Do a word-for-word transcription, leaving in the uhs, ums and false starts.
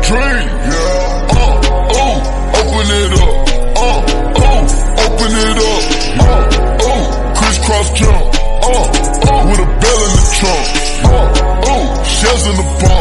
dream. Yeah. Uh, oh, open it up. Uh, oh, open it up. Uh, oh, crisscross jump. Uh, oh, with a bell in the trunk. Uh, oh, shells in the bone.